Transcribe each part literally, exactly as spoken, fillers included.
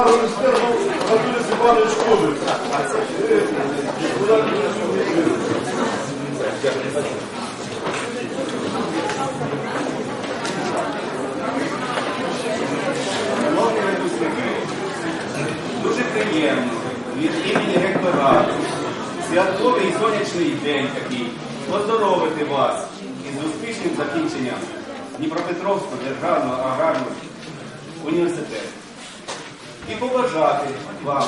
агроінституту Анатолій Степанович Кобець. Шановні випускники, дуже приємно від імені ректорату, святковий і сонячний день такий, поздоровити вас із успішним закінченням Дніпропетровського державного аграрного університету. І побажати вам,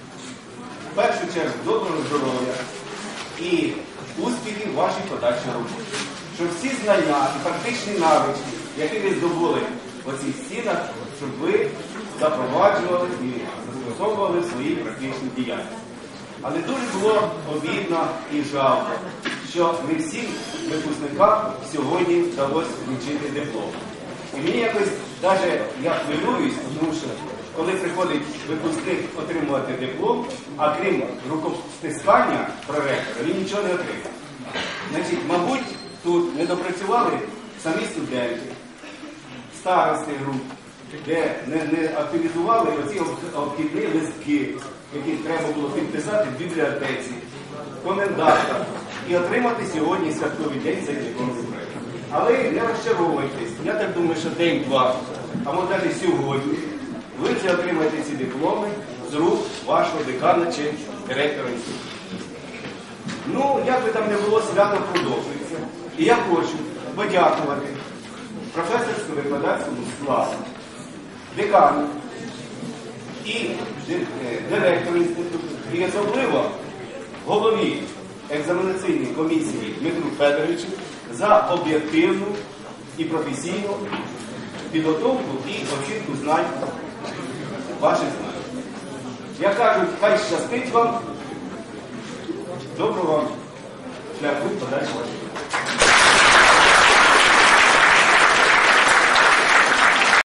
в першу чергу, доброго здоров'я і успіхів в вашій подальшій роботі. Щоб всі знання і практичні навички, які ви здобули в оцих стінах, щоб ви запроваджували і застосовували в своїй практичній діяльності. Але дуже було обідно і жалко, що не всім випускникам сьогодні вдалося вручити диплом. І мені якось, навіть я хвилююсь, тому що коли приходить випускник отримувати диплом, а крім рукостискання проректора, він нічого не отримав. Значить, мабуть, тут не допрацювали самі студенти, старости груп, де не, не активізували оці обхідні листки, які треба було підписати в бібліотеці, коменданта і отримати сьогодні святковий день цей дипломний проєкт. Але не розчаровуйтесь, я так думаю, що день-два, а може навіть сьогодні, ви вже отримаєте ці дипломи з рук вашого декана чи директора інституту. Ну, як би там не було, свято продовжується. І я хочу подякувати професорсько-викладацькому складу, декану і директору інституту, і особливо голові екзаменаційної комісії Дмитру Федоровичу за об'єктивну і професійну підготовку і оцінку знань, ваших знань. Я кажу, хай щастить вам, доброго вам шляху подальшого.